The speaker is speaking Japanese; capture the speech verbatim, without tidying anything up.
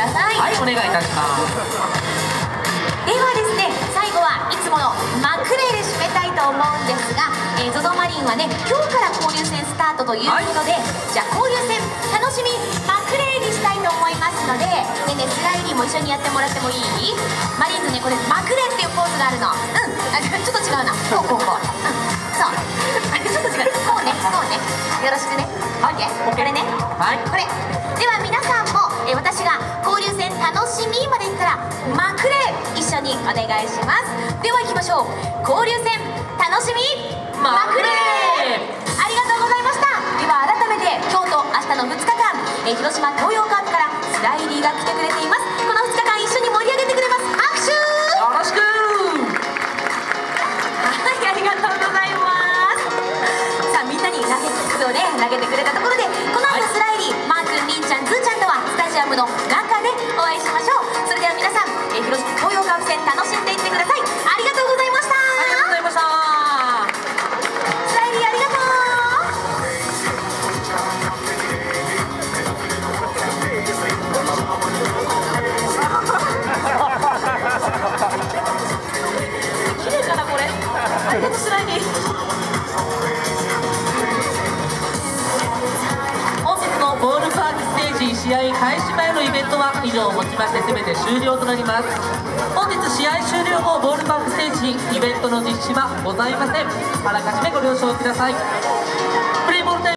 ださい。 はい、お願いいたします。 ではですね、最後はいつものマクレーで締めたいと思うんですが、えー、ゾゾマリンはね、今日から交流戦スタートということで、はい、じゃあ交流戦楽しみマクレーにしたいと思いますので、ねえねえ、スライディも一緒にやってもらってもいい？マリーンズね、これマクレーっていうポーズがあるの。うん、あ、ちょっと違うな。こうこうこう、うん、そう、あれちょっと違う、こうね、こうね、よろしくね。オッケー、これね、はい、これでは皆さんも、えー、私が交流戦楽しみまで言ったらマクレー一緒にお願いします。では行きましょう。交流戦楽しみマクレー、ありがとうございました。では改めて今日と明日のふつかかん、えー、広島東洋カープからスライリーが来てくれています。このふつかかん一緒に盛り上げてくれます。拍手よろしく。 はい、ありがとうございます。さあみんなに投げキックをね投げてくれたところで、この後スライリー、マー君、りんちゃん、ズーちゃんとはスタジアムの中でお会いしましょう。それでは皆さん、えー、広島東洋カープ戦楽しんでいってください。ありがとうございました。 ありがとうございました。 スライリーありがとう。綺麗かなこれ。ありがとうスライリー。 本日のボールパークステージ試合開始前のイベントは以上をもちまして全て終了となります。本日試合終了後、ボールパークステージにイベントの実施はございません。あらかじめご了承ください。